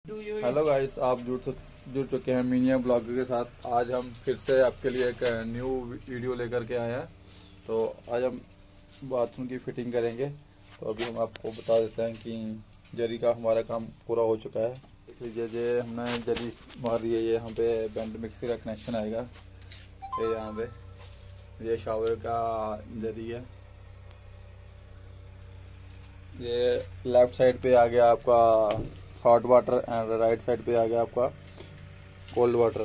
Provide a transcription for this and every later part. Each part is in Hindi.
हेलो गाइस, आप जुड़ चुके हैं मीनिया ब्लॉगर के साथ। आज हम फिर से आपके लिए एक न्यू वीडियो लेकर के आए हैं। तो आज हम बाथरूम की फिटिंग करेंगे। तो अभी हम आपको बता देते हैं कि जरी का हमारा काम पूरा हो चुका है। देख लीजिए, ये हमने जरी मार दी है। ये यहाँ पे बेंड मिक्सी का कनेक्शन आएगा। ये यहाँ पे ये शावर का जरी है। ये लेफ्ट साइड पे आ गया आपका hot water and right side पे आ गया आपका कोल्ड वाटर।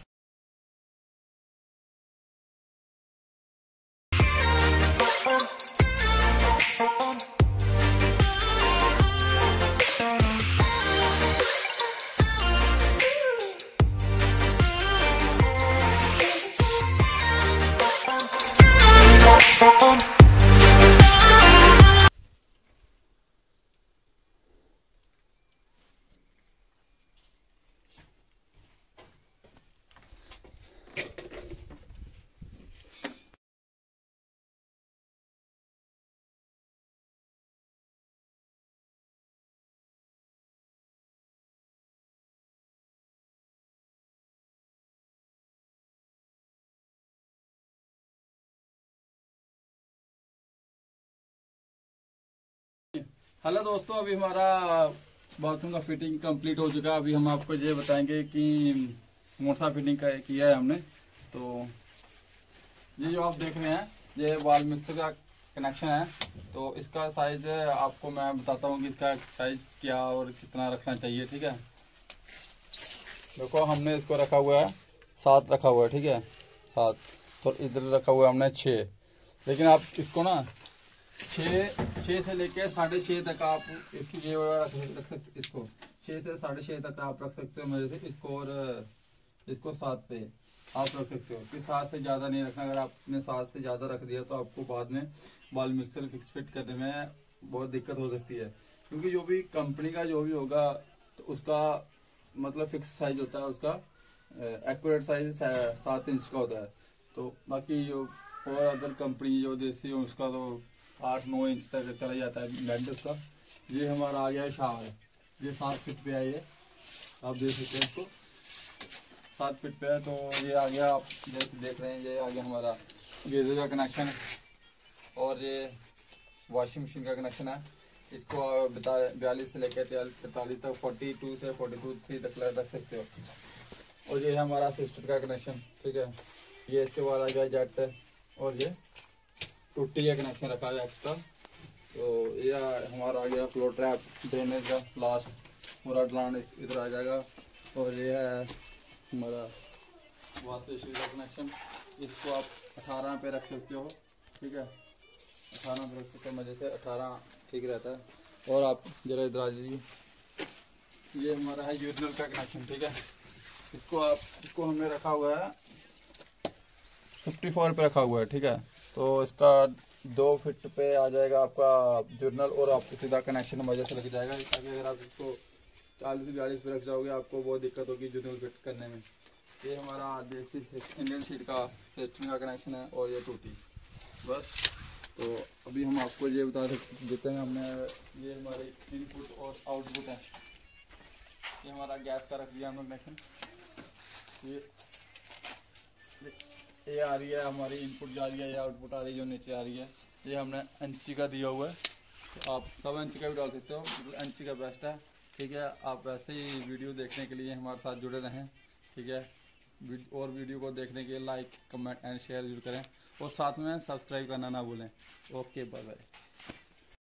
हेलो दोस्तों, अभी हमारा बाथरूम का फिटिंग कंप्लीट हो चुका है। अभी हम आपको ये बताएंगे कि मोटा फिटिंग किया है हमने। तो ये जो आप देख रहे हैं, ये वाल मिक्सर का कनेक्शन है। तो इसका साइज आपको मैं बताता हूँ कि इसका साइज क्या और कितना रखना चाहिए। ठीक है, देखो हमने इसको रखा हुआ है 7 रखा हुआ है। ठीक है, 7। तो इधर रखा हुआ है हमने 6। लेकिन आप इसको ना 6 से लेके 6.5 तक आप इसकी ये रख सकते। इसको 6 से 6.5 तक आप रख सकते हो मेरे से। इसको और इसको 7 पे आप रख सकते हो कि 7 से ज़्यादा नहीं रखना। अगर आपने 7 से ज़्यादा रख दिया तो आपको बाद में बाल मिक्सर फिट करने में बहुत दिक्कत हो सकती है। क्योंकि जो भी कंपनी का जो भी होगा तो उसका मतलब फिक्स साइज होता है। उसका एक्यूरेट साइज 7 इंच का होता है। तो बाकी जो और अदर कंपनी जो देसी हो उसका तो 8-9 इंच तक चला जाता है बेंड उसका। ये हमारा आ गया है शावर। ये 7 फीट पे है। ये आप देख सकते हैं, इसको 7 फीट पे है। तो ये आ गया, आप देख रहे हैं, ये आ गया हमारा गीजर का कनेक्शन है। और ये वॉशिंग मशीन का कनेक्शन है। इसको 42 से लेकर 43 तक 42 से 42 तक रख सकते हो। और ये है हमारा असिस्टेंट का कनेक्शन। ठीक है, ये इसके बाद आ गया जेट। और ये टूटी का कनेक्शन रखा है एक्स्ट्रा। तो ये हमारा आ गया फ्लोर ट्रैप ड्रेनेज का लास्ट पूरा ढलान इधर आ जाएगा। और ये है हमारा वॉश बेसिन का कनेक्शन। इसको आप 18 पे रख सकते हो। ठीक है, 18 पे रख सकते हो, मजे से 18 ठीक रहता है। और आप जरा इधर आ जाइए, ये हमारा है यूरिनल का कनेक्शन। ठीक है, इसको हमने रखा हुआ है 54 पे रखा हुआ है। ठीक है, तो इसका 2 फीट पे आ जाएगा आपका जर्नल और आपको सीधा कनेक्शन मजे से लग जाएगा। ताकि अगर आप इसको 40-42 पे रख जाओगे आपको बहुत दिक्कत होगी जर्नल फिट करने में। ये हमारा देसी इंडियन सीट का सिस्टम का कनेक्शन है। और ये टूटी बस। तो अभी हम आपको ये बता देते हैं, हमने ये हमारे इनपुट और आउटपुट है। ये हमारा गैस का रख दिया हमने कनेक्शन। ये आ रही है हमारी इनपुट जा रही है, ये आउटपुट आ रही है जो नीचे आ रही है। ये हमने इंची का दिया हुआ है। तो आप सब इंची का भी डाल सकते हो, इंची का बेस्ट है। ठीक है, आप वैसे ही वीडियो देखने के लिए हमारे साथ जुड़े रहें। ठीक है, और वीडियो को देखने के लिए लाइक कमेंट एंड शेयर जरूर करें। और साथ में सब्सक्राइब करना ना भूलें। Okay, bye bye.